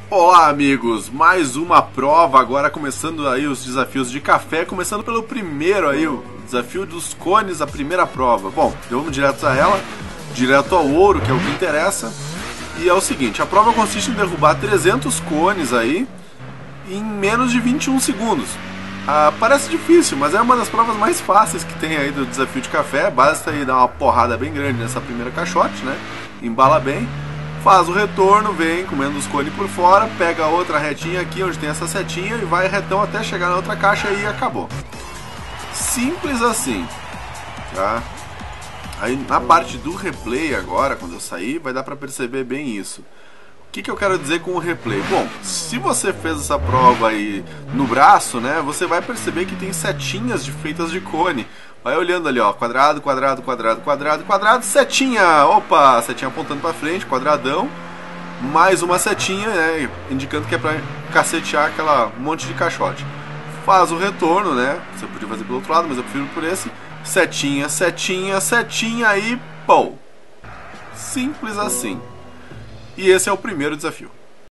Olá amigos, mais uma prova agora, começando aí os desafios de café, começando pelo primeiro aí, o desafio dos cones, a primeira prova. Bom, vamos direto a ela, direto ao ouro, que é o que interessa. E é o seguinte, a prova consiste em derrubar 300 cones aí em menos de 21 segundos. Parece difícil, mas é uma das provas mais fáceis que tem aí do desafio de café. Basta aí dar uma porrada bem grande nessa primeira caixote, né? Embala bem, faz o retorno, vem comendo os cones por fora, pega a outra retinha aqui onde tem essa setinha e vai retão até chegar na outra caixa e acabou. Simples assim, tá? Aí na parte do replay agora, quando eu sair, vai dar pra perceber bem isso. O que eu quero dizer com o replay? Bom, se você fez essa prova aí no braço, né, você vai perceber que tem setinhas feitas de cone. Vai olhando ali, ó, quadrado, quadrado, quadrado, quadrado, quadrado, setinha, opa, setinha apontando pra frente, quadradão, mais uma setinha, né, indicando que é pra cacetear aquela monte de caixote. Faz o retorno, né, você podia fazer pelo outro lado, mas eu prefiro por esse, setinha, setinha, setinha e pô. Simples assim. E esse é o primeiro desafio.